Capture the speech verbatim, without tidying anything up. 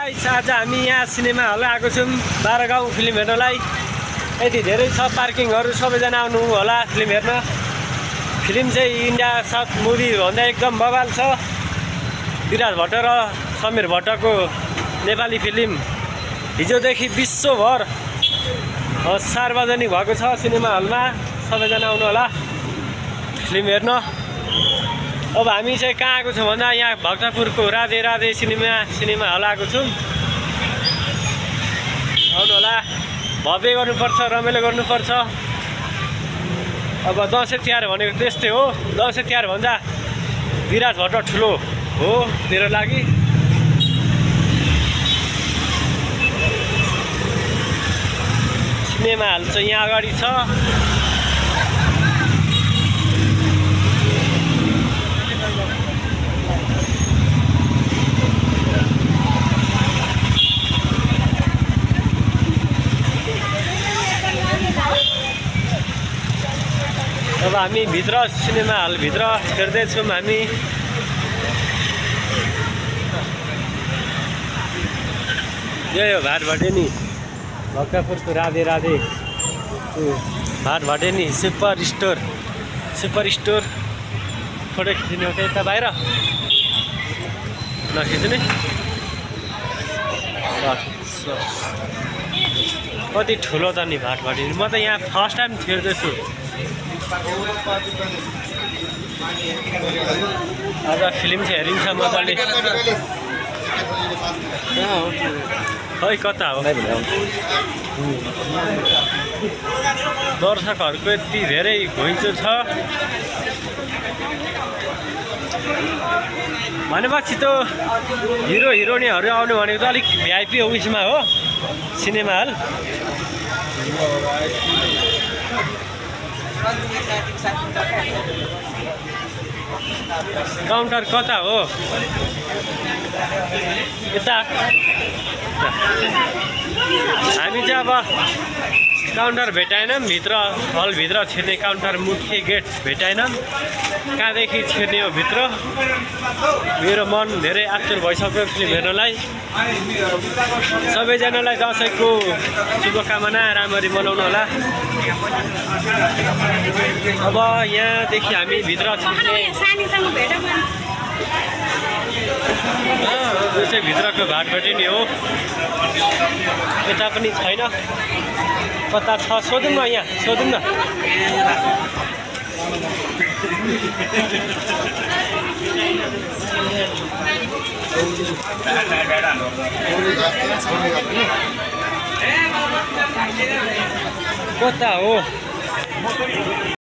Guys आज हामी यहाँ सिनेमा हल आएको छौँ बाह्र गाउँ फिल्म हेर्नलाई। यति धेरै छ पार्किङहरू, सबैजना आउनु होला फिल्म हेर्न। फिल्म चाहिँ इन्डिया साउथ मुभी भन्दा एकदम बवाल छ। विराज भट्ट र समीर भट्टको नेपाली फिल्म हिजोदेखि विश्वभर सार्वजनिक भएको छ सिनेमा हलमा। सबैजना आउनु होला फिल्म हेर्न। अब हामी चाहिँ कहाँ आएको छौँ भन्दा यहाँ भक्तपुरको Radhe Radhe cinema cinema hall आएको छौँ। आउनु होला, भव्य गर्नुपर्छ, रमाइलो गर्नुपर्छ। अब दसैँ तिहार भनेको त्यस्तै हो। दसैँ तिहार भन्दा विराज भट्ट ठुलो हो मेरो लागि। सिनेमा हल चाहिँ यहाँ अगाडि छ। अब हामी भित्र सिनेमा हलभित्र हेर्दैछौँ हामी। यही हो भाट भटेनी, भक्तपुरको Radhe Radhe Bhat Bhateni super store. Super store photo खिच्ने हो यता बाहिर नखिच्ने। कति ठुलो त नि भाट भटेनी। म त यहाँ फर्स्ट टाइम हेर्दैछु। आज फिल्म चाहिँ हेरिन्छ मजाले। खै कता हो दर्शकहरूको यति धेरै घुइँचो छ भनेपछि त हिरो हिरोइनहरू आउनु भनेको त अलिक भिआइपी उयसमा हो सिनेमा हल। काउन्टर कता हो? यता हामी चाहिँ अब काउन्टर भेटाएनौँ। भित्र हलभित्र छिर्ने काउन्टर मुख्य गेट भेटाएनौँ। कहाँदेखि छिर्ने हो भित्र? मेरो मन धेरै आतुर भइसक्यो फिल्म हेर्नलाई। सबैजनालाई दसैँको शुभकामना, राम्ररी मनाउनु होला। अब यहाँदेखि हामी भित्र छिर्ने यो चाहिँ भित्रको भाटभटी नै हो। यता पनि छैन, कता छ सोधौँ न, यहाँ सोधौँ न। कता हो?